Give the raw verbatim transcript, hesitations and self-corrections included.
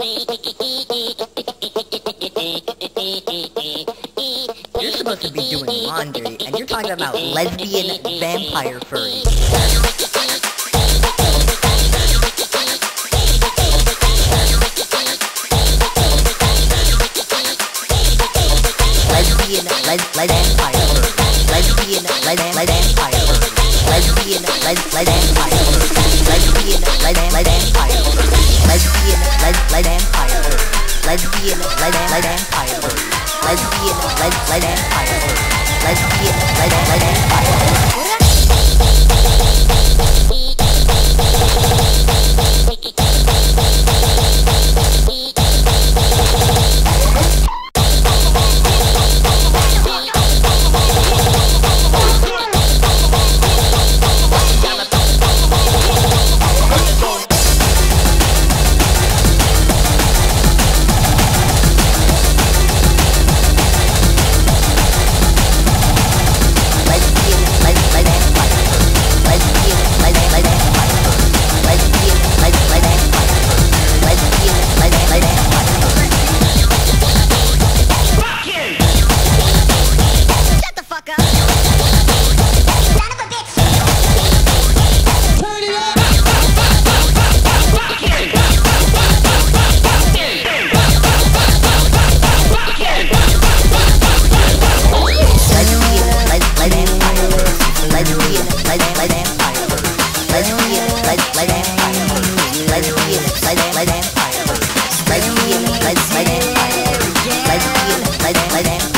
You're supposed to be doing laundry, and you're talking about lesbian vampire furries. Lesbian, les, les, vampire furries. Lesbian, les, les, vampire furries. Lesbian, les, les, vampire furries. Lesbian, les, les, vampire furries. Lesbian, les, les, vampire furries. Lesbian, les, les, vampire furries. Lesbian, les, les, vampire furries. Lesbian, les, les, vampire furries. Lesbian,